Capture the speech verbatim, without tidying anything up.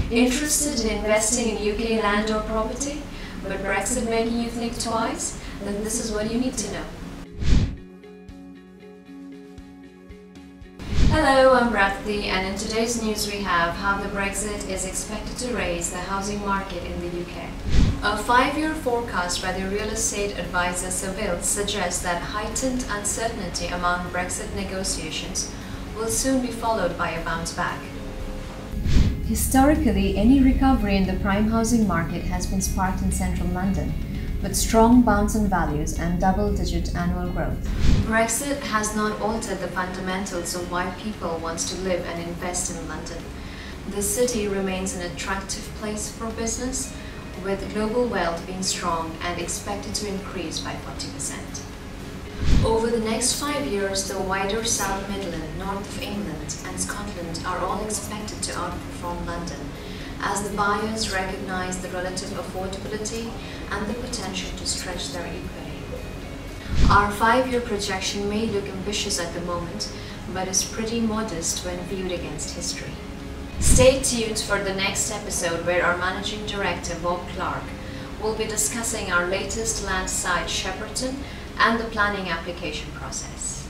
Interested in investing in U K land or property, but Brexit making you think twice? Then this is what you need to know. Hello, I'm Bradley, and in today's news we have how the Brexit is expected to raise the housing market in the U K. A five-year forecast by the real estate advisor Seville suggests that heightened uncertainty among Brexit negotiations will soon be followed by a bounce back. Historically, any recovery in the prime housing market has been sparked in central London, with strong bounce in values and double-digit annual growth. Brexit has not altered the fundamentals of why people want to live and invest in London. The city remains an attractive place for business, with global wealth being strong and expected to increase by forty percent. Over the next five years, the wider South Midland, north of England, and Scotland are all expected to outperform London, as the buyers recognize the relative affordability and the potential to stretch their equity. Our five-year projection may look ambitious at the moment, but is pretty modest when viewed against history. Stay tuned for the next episode, where our Managing Director, Bob Clark, will be discussing our latest land site, Shepperton, and the planning application process.